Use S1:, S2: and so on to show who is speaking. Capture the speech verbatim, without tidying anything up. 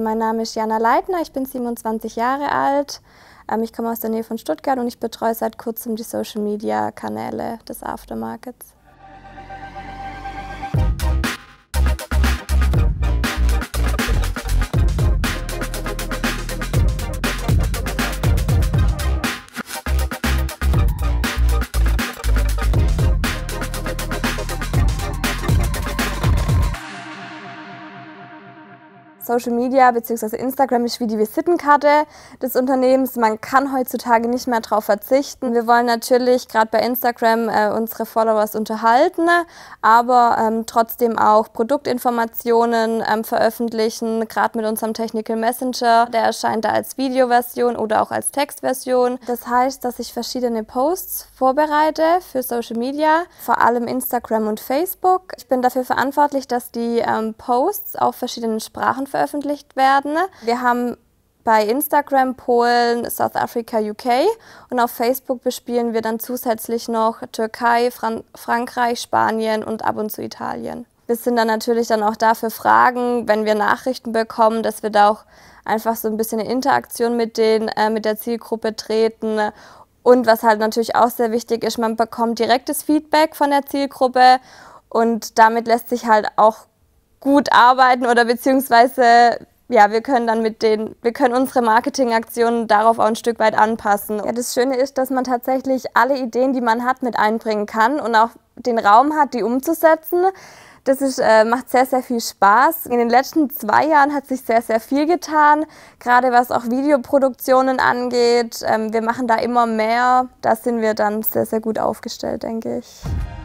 S1: Mein Name ist Jana Leitner, ich bin siebenundzwanzig Jahre alt. Ich komme aus der Nähe von Stuttgart und ich betreue seit kurzem die Social-Media-Kanäle des Aftermarkets. Social Media bzw. Instagram ist wie die Visitenkarte des Unternehmens. Man kann heutzutage nicht mehr darauf verzichten. Wir wollen natürlich gerade bei Instagram äh, unsere Followers unterhalten, aber ähm, trotzdem auch Produktinformationen ähm, veröffentlichen, gerade mit unserem Technical Messenger. Der erscheint da als Videoversion oder auch als Textversion. Das heißt, dass ich verschiedene Posts vorbereite für Social Media, vor allem Instagram und Facebook. Ich bin dafür verantwortlich, dass die ähm, Posts auf verschiedenen Sprachen veröffentlicht werden. Wir haben bei Instagram Polen, South Africa, U K und auf Facebook bespielen wir dann zusätzlich noch Türkei, Fran Frankreich, Spanien und ab und zu Italien. Wir sind dann natürlich dann auch dafür Fragen, wenn wir Nachrichten bekommen, dass wir da auch einfach so ein bisschen in Interaktion mit, den, äh, mit der Zielgruppe treten. Und was halt natürlich auch sehr wichtig ist, man bekommt direktes Feedback von der Zielgruppe und damit lässt sich halt auch gut arbeiten oder beziehungsweise ja, wir können dann mit den, wir können unsere Marketingaktionen darauf auch ein Stück weit anpassen. Ja, das Schöne ist, dass man tatsächlich alle Ideen, die man hat, mit einbringen kann und auch den Raum hat, die umzusetzen. Das ist, äh, macht sehr, sehr viel Spaß. In den letzten zwei Jahren hat sich sehr, sehr viel getan, gerade was auch Videoproduktionen angeht. Ähm, wir machen da immer mehr. Da sind wir dann sehr, sehr gut aufgestellt, denke ich.